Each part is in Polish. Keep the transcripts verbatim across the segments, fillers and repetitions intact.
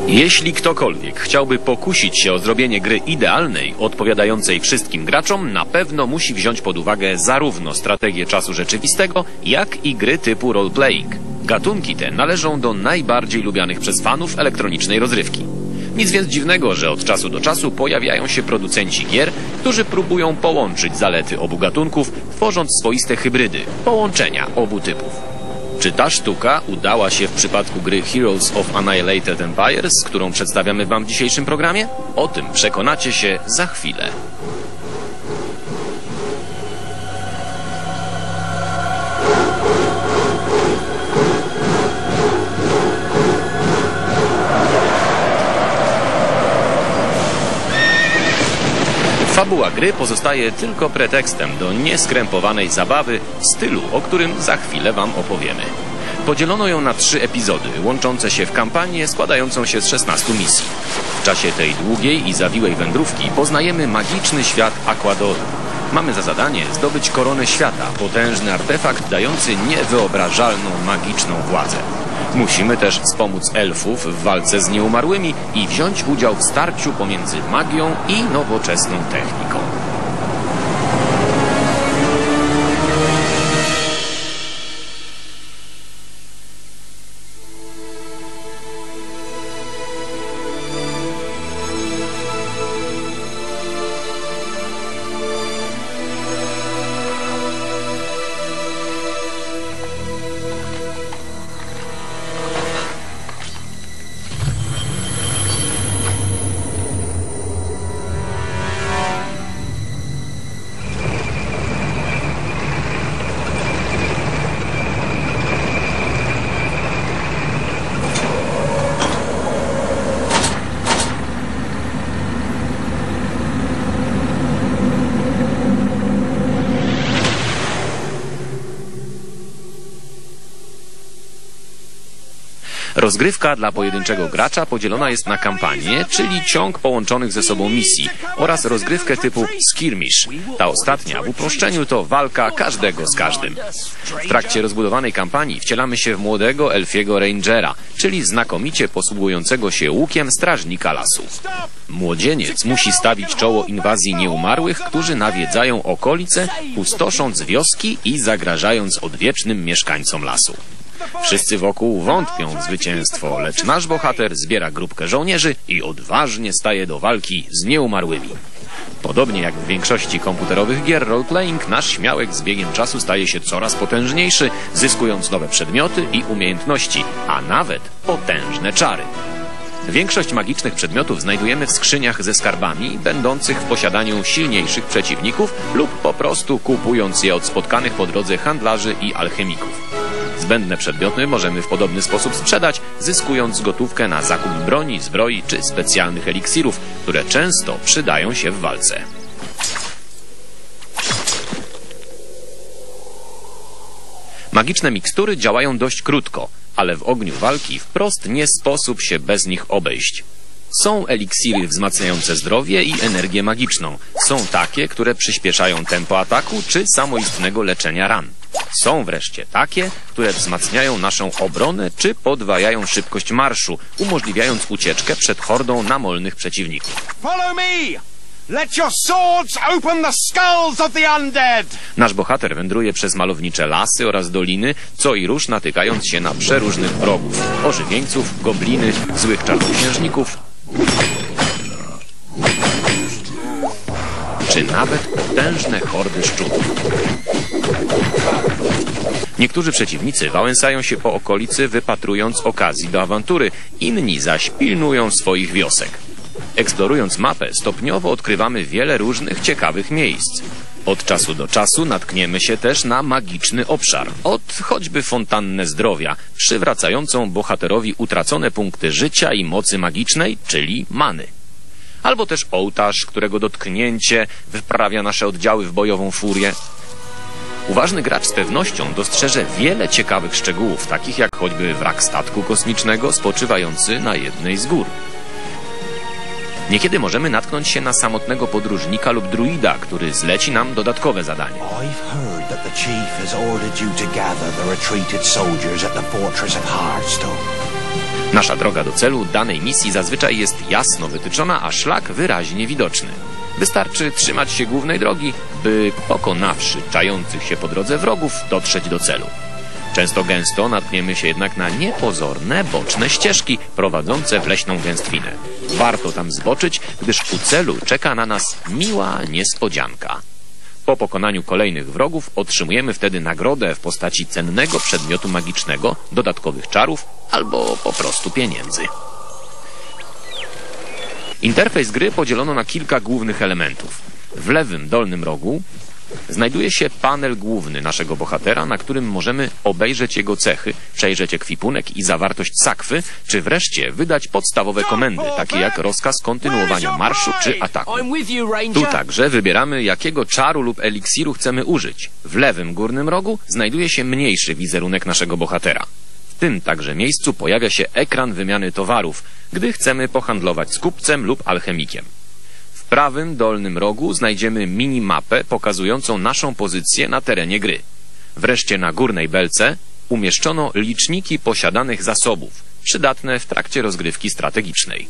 Jeśli ktokolwiek chciałby pokusić się o zrobienie gry idealnej, odpowiadającej wszystkim graczom, na pewno musi wziąć pod uwagę zarówno strategię czasu rzeczywistego, jak i gry typu role-playing. Gatunki te należą do najbardziej lubianych przez fanów elektronicznej rozrywki. Nic więc dziwnego, że od czasu do czasu pojawiają się producenci gier, którzy próbują połączyć zalety obu gatunków, tworząc swoiste hybrydy, połączenia obu typów. Czy ta sztuka udała się w przypadku gry Heroes of Annihilated Empires, którą przedstawiamy wam w dzisiejszym programie? O tym przekonacie się za chwilę. Fabuła gry pozostaje tylko pretekstem do nieskrępowanej zabawy w stylu, o którym za chwilę wam opowiemy. Podzielono ją na trzy epizody, łączące się w kampanię składającą się z szesnastu misji. W czasie tej długiej i zawiłej wędrówki poznajemy magiczny świat Aquadoru. Mamy za zadanie zdobyć koronę świata, potężny artefakt dający niewyobrażalną magiczną władzę. Musimy też wspomóc elfów w walce z nieumarłymi i wziąć udział w starciu pomiędzy magią i nowoczesną techniką. Rozgrywka dla pojedynczego gracza podzielona jest na kampanię, czyli ciąg połączonych ze sobą misji, oraz rozgrywkę typu skirmish. Ta ostatnia w uproszczeniu to walka każdego z każdym. W trakcie rozbudowanej kampanii wcielamy się w młodego elfiego rangera, czyli znakomicie posługującego się łukiem strażnika lasu. Młodzieniec musi stawić czoło inwazji nieumarłych, którzy nawiedzają okolice, pustosząc wioski i zagrażając odwiecznym mieszkańcom lasu. Wszyscy wokół wątpią w zwycięstwo, lecz nasz bohater zbiera grupkę żołnierzy i odważnie staje do walki z nieumarłymi. Podobnie jak w większości komputerowych gier roleplaying, nasz śmiałek z biegiem czasu staje się coraz potężniejszy, zyskując nowe przedmioty i umiejętności, a nawet potężne czary. Większość magicznych przedmiotów znajdujemy w skrzyniach ze skarbami, będących w posiadaniu silniejszych przeciwników lub po prostu kupując je od spotkanych po drodze handlarzy i alchemików. Zbędne przedmioty możemy w podobny sposób sprzedać, zyskując gotówkę na zakup broni, zbroi czy specjalnych eliksirów, które często przydają się w walce. Magiczne mikstury działają dość krótko, ale w ogniu walki wprost nie sposób się bez nich obejść. Są eliksiry wzmacniające zdrowie i energię magiczną. Są takie, które przyspieszają tempo ataku czy samoistnego leczenia ran. Są wreszcie takie, które wzmacniają naszą obronę czy podwajają szybkość marszu, umożliwiając ucieczkę przed hordą namolnych przeciwników. Follow me! Let your swords open the skulls of the undead! Nasz bohater wędruje przez malownicze lasy oraz doliny, co i róż natykając się na przeróżnych wrogów, ożywieńców, gobliny, złych czarnoksiężników, czy nawet potężne hordy szczurów. Niektórzy przeciwnicy wałęsają się po okolicy, wypatrując okazji do awantury, inni zaś pilnują swoich wiosek. Eksplorując mapę, stopniowo odkrywamy wiele różnych ciekawych miejsc. Od czasu do czasu natkniemy się też na magiczny obszar, od choćby fontannę zdrowia, przywracającą bohaterowi utracone punkty życia i mocy magicznej, czyli many. Albo też ołtarz, którego dotknięcie wyprawia nasze oddziały w bojową furię. Uważny gracz z pewnością dostrzeże wiele ciekawych szczegółów, takich jak choćby wrak statku kosmicznego spoczywający na jednej z gór. Niekiedy możemy natknąć się na samotnego podróżnika lub druida, który zleci nam dodatkowe zadanie. I've heard that the chief has ordered you to gather the retreated soldiers at the fortress of Hearthstone. Nasza droga do celu danej misji zazwyczaj jest jasno wytyczona, a szlak wyraźnie widoczny. Wystarczy trzymać się głównej drogi, by pokonawszy czających się po drodze wrogów, dotrzeć do celu. Często gęsto natkniemy się jednak na niepozorne, boczne ścieżki prowadzące w leśną gęstwinę. Warto tam zboczyć, gdyż u celu czeka na nas miła niespodzianka. Po pokonaniu kolejnych wrogów otrzymujemy wtedy nagrodę w postaci cennego przedmiotu magicznego, dodatkowych czarów albo po prostu pieniędzy. Interfejs gry podzielono na kilka głównych elementów. W lewym dolnym rogu znajduje się panel główny naszego bohatera, na którym możemy obejrzeć jego cechy, przejrzeć ekwipunek i zawartość sakwy, czy wreszcie wydać podstawowe komendy, takie jak rozkaz kontynuowania marszu czy ataku. Tu także wybieramy, jakiego czaru lub eliksiru chcemy użyć. W lewym górnym rogu znajduje się mniejszy wizerunek naszego bohatera. W tym także miejscu pojawia się ekran wymiany towarów, gdy chcemy pohandlować z kupcem lub alchemikiem. W prawym dolnym rogu znajdziemy minimapę pokazującą naszą pozycję na terenie gry. Wreszcie na górnej belce umieszczono liczniki posiadanych zasobów, przydatne w trakcie rozgrywki strategicznej.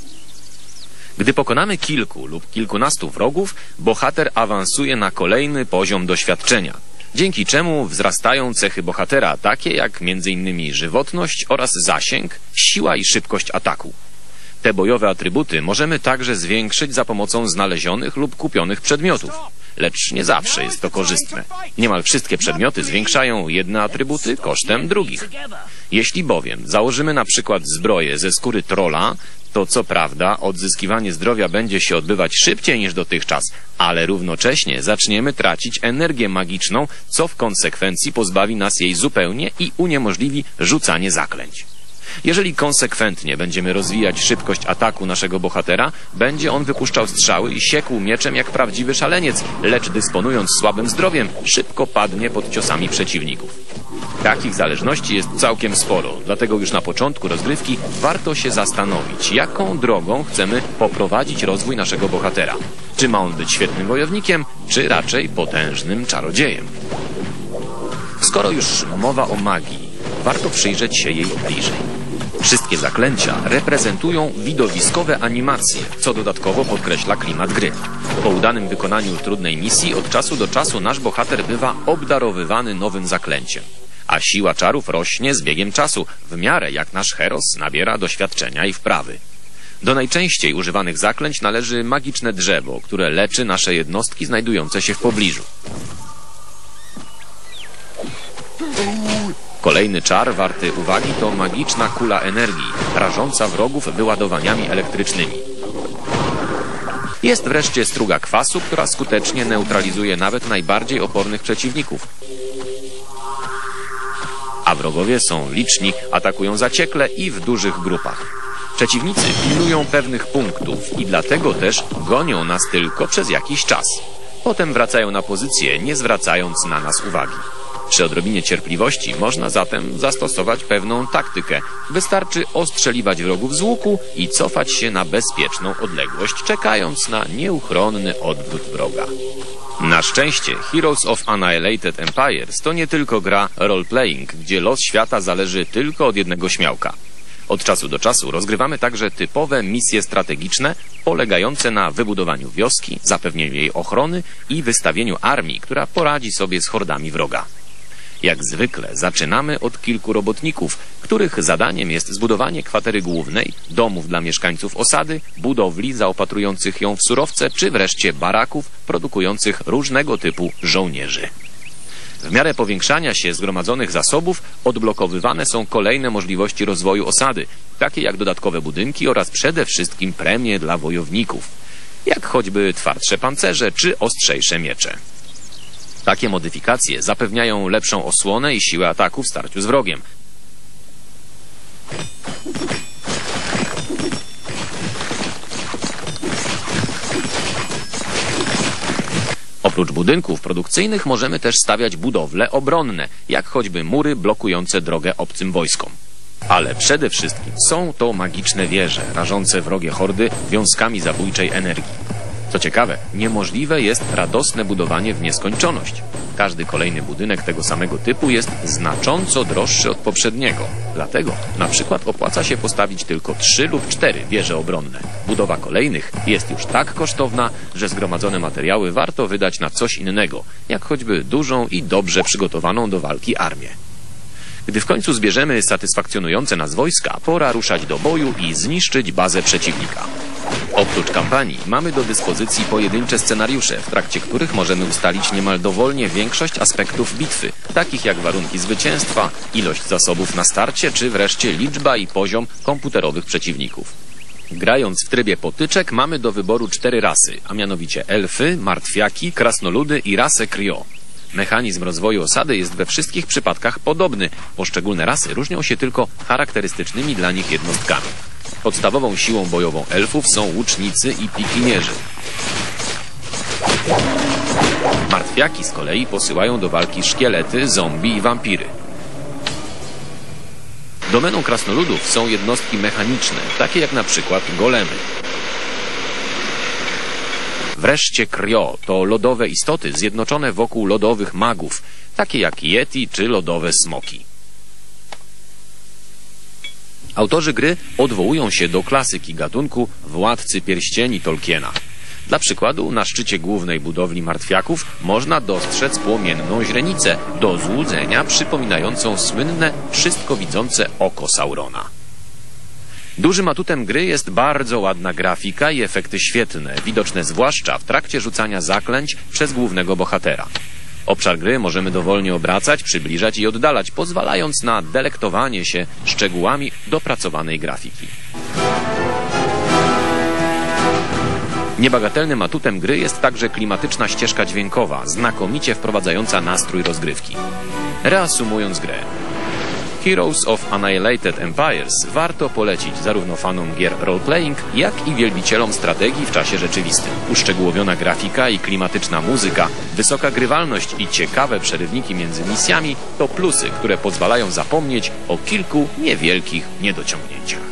Gdy pokonamy kilku lub kilkunastu wrogów, bohater awansuje na kolejny poziom doświadczenia, dzięki czemu wzrastają cechy bohatera, takie jak między innymi żywotność oraz zasięg, siła i szybkość ataku. Te bojowe atrybuty możemy także zwiększyć za pomocą znalezionych lub kupionych przedmiotów, lecz nie zawsze jest to korzystne. Niemal wszystkie przedmioty zwiększają jedne atrybuty kosztem drugich. Jeśli bowiem założymy na przykład zbroję ze skóry trolla, to co prawda odzyskiwanie zdrowia będzie się odbywać szybciej niż dotychczas, ale równocześnie zaczniemy tracić energię magiczną, co w konsekwencji pozbawi nas jej zupełnie i uniemożliwi rzucanie zaklęć. Jeżeli konsekwentnie będziemy rozwijać szybkość ataku naszego bohatera, będzie on wypuszczał strzały i siekł mieczem jak prawdziwy szaleniec, lecz dysponując słabym zdrowiem, szybko padnie pod ciosami przeciwników. Takich zależności jest całkiem sporo, dlatego już na początku rozgrywki warto się zastanowić, jaką drogą chcemy poprowadzić rozwój naszego bohatera. Czy ma on być świetnym wojownikiem, czy raczej potężnym czarodziejem? Skoro już mowa o magii, warto przyjrzeć się jej bliżej. Wszystkie zaklęcia reprezentują widowiskowe animacje, co dodatkowo podkreśla klimat gry. Po udanym wykonaniu trudnej misji od czasu do czasu nasz bohater bywa obdarowywany nowym zaklęciem, a siła czarów rośnie z biegiem czasu, w miarę jak nasz heros nabiera doświadczenia i wprawy. Do najczęściej używanych zaklęć należy magiczne drzewo, które leczy nasze jednostki znajdujące się w pobliżu. Kolejny czar warty uwagi to magiczna kula energii, rażąca wrogów wyładowaniami elektrycznymi. Jest wreszcie struga kwasu, która skutecznie neutralizuje nawet najbardziej opornych przeciwników. A wrogowie są liczni, atakują zaciekle i w dużych grupach. Przeciwnicy pilnują pewnych punktów i dlatego też gonią nas tylko przez jakiś czas. Potem wracają na pozycję, nie zwracając na nas uwagi. Przy odrobinie cierpliwości można zatem zastosować pewną taktykę. Wystarczy ostrzeliwać wrogów z łuku i cofać się na bezpieczną odległość, czekając na nieuchronny odwrót wroga. Na szczęście Heroes of Annihilated Empires to nie tylko gra role-playing, gdzie los świata zależy tylko od jednego śmiałka. Od czasu do czasu rozgrywamy także typowe misje strategiczne polegające na wybudowaniu wioski, zapewnieniu jej ochrony i wystawieniu armii, która poradzi sobie z hordami wroga. Jak zwykle zaczynamy od kilku robotników, których zadaniem jest zbudowanie kwatery głównej, domów dla mieszkańców osady, budowli zaopatrujących ją w surowce, czy wreszcie baraków produkujących różnego typu żołnierzy. W miarę powiększania się zgromadzonych zasobów odblokowywane są kolejne możliwości rozwoju osady, takie jak dodatkowe budynki oraz przede wszystkim premie dla wojowników, jak choćby twardsze pancerze czy ostrzejsze miecze. Takie modyfikacje zapewniają lepszą osłonę i siłę ataku w starciu z wrogiem. Oprócz budynków produkcyjnych możemy też stawiać budowle obronne, jak choćby mury blokujące drogę obcym wojskom. Ale przede wszystkim są to magiczne wieże, rażące wrogie hordy wiązkami zabójczej energii. Co ciekawe, niemożliwe jest radosne budowanie w nieskończoność. Każdy kolejny budynek tego samego typu jest znacząco droższy od poprzedniego. Dlatego na przykład opłaca się postawić tylko trzy lub cztery wieże obronne. Budowa kolejnych jest już tak kosztowna, że zgromadzone materiały warto wydać na coś innego, jak choćby dużą i dobrze przygotowaną do walki armię. Gdy w końcu zbierzemy satysfakcjonujące nas wojska, pora ruszać do boju i zniszczyć bazę przeciwnika. Oprócz kampanii mamy do dyspozycji pojedyncze scenariusze, w trakcie których możemy ustalić niemal dowolnie większość aspektów bitwy, takich jak warunki zwycięstwa, ilość zasobów na starcie, czy wreszcie liczba i poziom komputerowych przeciwników. Grając w trybie potyczek mamy do wyboru cztery rasy, a mianowicie elfy, martwiaki, krasnoludy i rasę Kryo. Mechanizm rozwoju osady jest we wszystkich przypadkach podobny. Poszczególne rasy różnią się tylko charakterystycznymi dla nich jednostkami. Podstawową siłą bojową elfów są łucznicy i pikinierzy. Martwiaki z kolei posyłają do walki szkielety, zombie i wampiry. Domeną krasnoludów są jednostki mechaniczne, takie jak na przykład golemy. Wreszcie Kryo to lodowe istoty zjednoczone wokół lodowych magów, takie jak Yeti czy lodowe smoki. Autorzy gry odwołują się do klasyki gatunku Władcy Pierścieni Tolkiena. Dla przykładu na szczycie głównej budowli martwiaków można dostrzec płomienną źrenicę, do złudzenia przypominającą słynne, wszystko widzące oko Saurona. Dużym atutem gry jest bardzo ładna grafika i efekty świetne, widoczne zwłaszcza w trakcie rzucania zaklęć przez głównego bohatera. Obszar gry możemy dowolnie obracać, przybliżać i oddalać, pozwalając na delektowanie się szczegółami dopracowanej grafiki. Niebagatelnym atutem gry jest także klimatyczna ścieżka dźwiękowa, znakomicie wprowadzająca nastrój rozgrywki. Reasumując grę. Heroes of Annihilated Empires warto polecić zarówno fanom gier roleplaying, jak i wielbicielom strategii w czasie rzeczywistym. Uszczegółowiona grafika i klimatyczna muzyka, wysoka grywalność i ciekawe przerywniki między misjami to plusy, które pozwalają zapomnieć o kilku niewielkich niedociągnięciach.